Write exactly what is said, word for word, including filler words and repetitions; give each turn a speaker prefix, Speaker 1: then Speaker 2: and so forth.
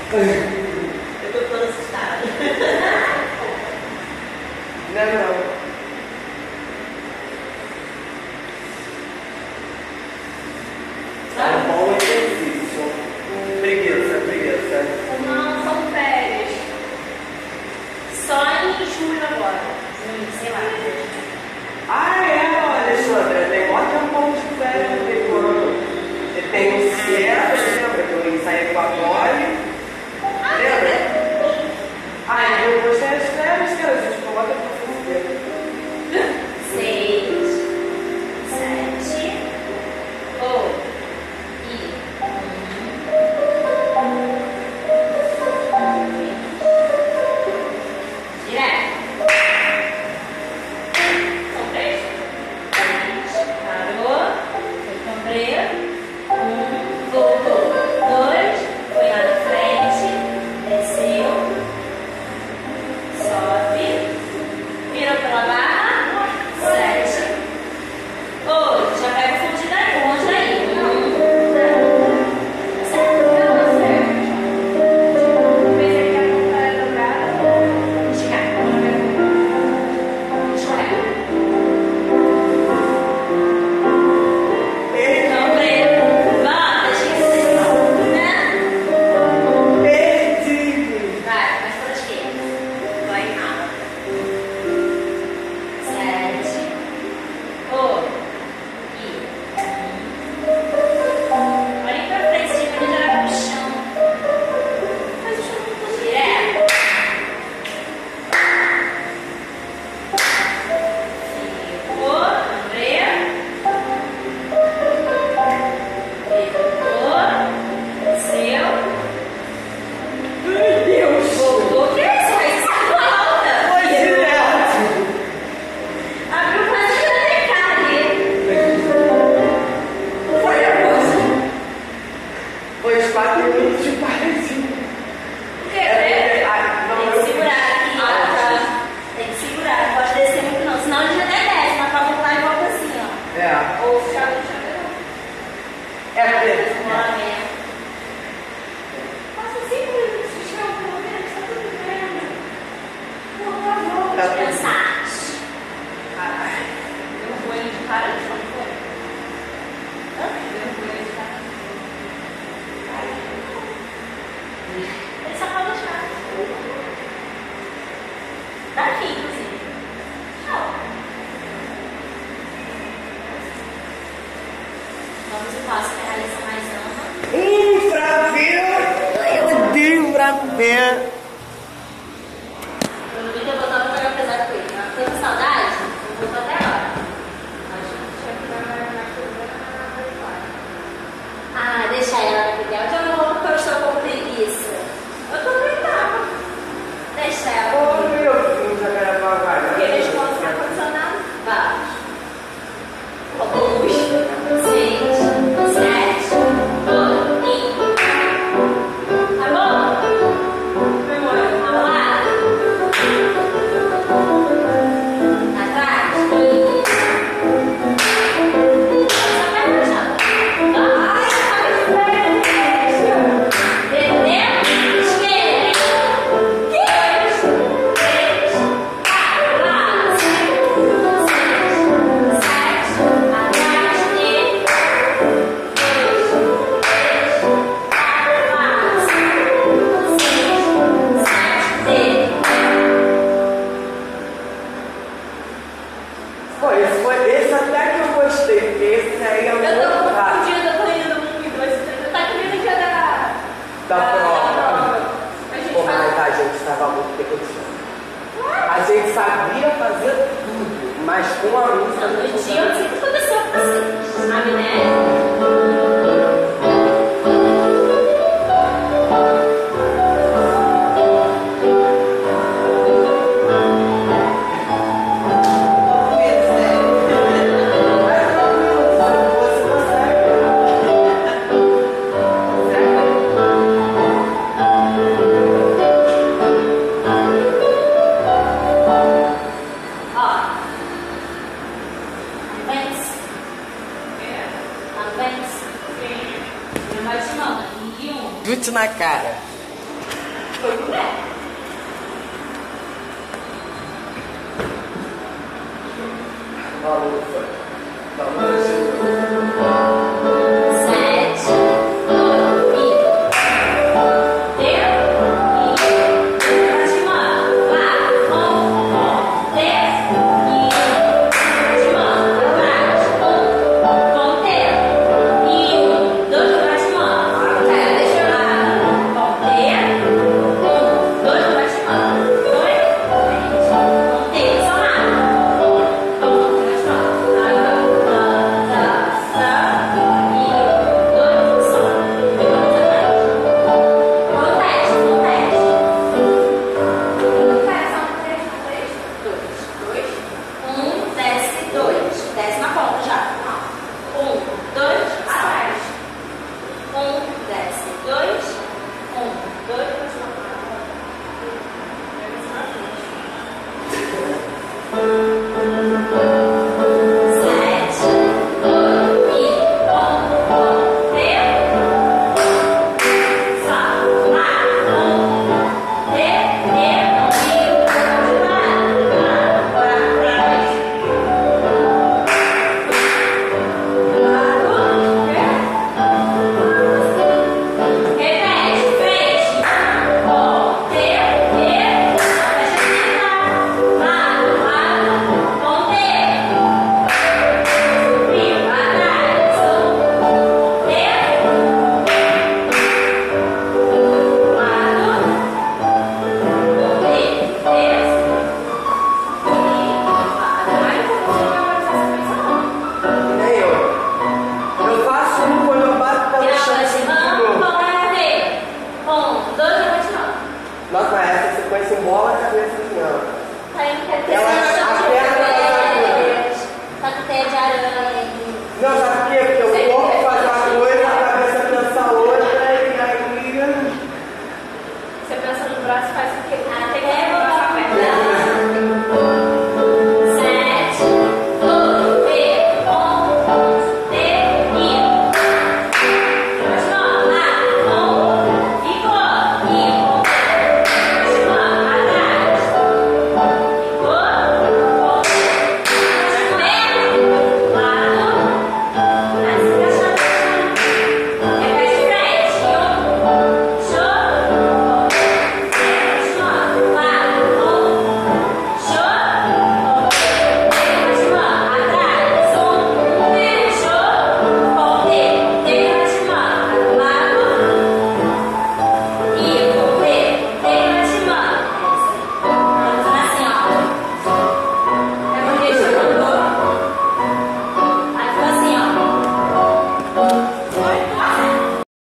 Speaker 1: Eu tô toda assustada.
Speaker 2: Não, não. É um bom exercício. Preguiça, preguiça.
Speaker 3: Não, são férias. Só em julho agora. Junho, sei lá.
Speaker 2: Ah, é, olha, Alexandra, tem mó tempão de férias no meio do ano. Você tem o Sierra, lembra que eu ensaiei com a Glória? Lembra? Ah, então eu gostei das férias, cara, a gente coloca pra fazer.
Speaker 3: Seis, sete, oito e um. Direto. São três. Três. Parou. Foi com três. Um. Voltou. Dois. Foi lá na frente. Desceu. Sobe. Virou pela barra. Sete. Oito. Já pega o fundo daí. Longe aí. Um. Certo. Não, certo. Depois ele vai voltar a dobrada. Esticar. Escorrega. Não, preto. Volta. Esquece desse não. Né?
Speaker 2: Perdi!
Speaker 3: Vai, mais para a esquerda. Vai rápido. Sete. Oito. E um. Olhem para frente, gente, para jogar no chão. Faz o chão muito direto. Ficou. André. Ficou. Desceu.
Speaker 2: Meu Deus!
Speaker 3: Voltou. O que é isso? Aí saiu alta.
Speaker 2: Foi direto!
Speaker 3: Abriu quase que na cara ali. Foi a coisa.
Speaker 2: Foi os quatro minutos de paz.
Speaker 3: O que é?
Speaker 2: Ah, não,
Speaker 3: Tem
Speaker 2: eu-
Speaker 3: que segurar aqui.
Speaker 2: Ah,
Speaker 3: Tá? Tem que segurar. Não pode descer muito não. Senão ele já até desce. Mas pra voltar ele volta assim, ó.
Speaker 2: É.
Speaker 3: Ou ficar no chão.
Speaker 2: É preto.
Speaker 3: Bora mesmo. Passa cinco minutos de chão, pelo menos. Tá tudo bem. Por favor.
Speaker 2: Tá tudo
Speaker 3: Descansar. Caralho. Deu um banho de cara de chão, foi? Hã? Deu um banho de cara. Ele só pode deixar. Daqui, inclusive. Tchau. Vamos ao passo que a Raíssa mais ama.
Speaker 2: Hum, pra ver! Eu odeio pra ver!
Speaker 3: Eu não vi que eu botava pra pesado com ele. Mas teve saudade? Eu vou até agora. Acho que tinha que dar mais coisa. Ah, deixa ela naquele áudio. Eu não, porque eu estou com preguiça. Eu tô deitado. Deixa ela.
Speaker 2: Oh, meu Deus, já quero apagar.
Speaker 3: Porque eles colocam no ar-condicionado. Vários. Faltou luz. Seis, sete, oito, e... Tá bom? Memória, tá lá? Atrás, dois. Essa perna já. Ai, ai, velho. Entendeu? Esquerda. Dois, três, quatro, lá. Cinco, seis, sete, atrás e... Dois, três, quatro, lá. Cinco, seis, sete, e...
Speaker 2: Pô, esse, foi, esse até que eu gostei, porque esse aí é
Speaker 3: Eu
Speaker 2: muito
Speaker 3: tô
Speaker 2: rápido
Speaker 3: confundida, eu tô indo um e dois, três. Tá que nem no dia da...
Speaker 2: da prova.
Speaker 3: A gente
Speaker 2: Pô, mas
Speaker 3: faz...
Speaker 2: a gente estava muito preguiçoso. A gente sabia fazer tudo, mas com a música
Speaker 3: No
Speaker 2: não
Speaker 3: dia eu não
Speaker 2: funcionava.
Speaker 3: sei o que aconteceu com você. Sabe, né?
Speaker 2: Chute na cara.
Speaker 3: Foi pro pé.
Speaker 2: Falou, foi. Falou.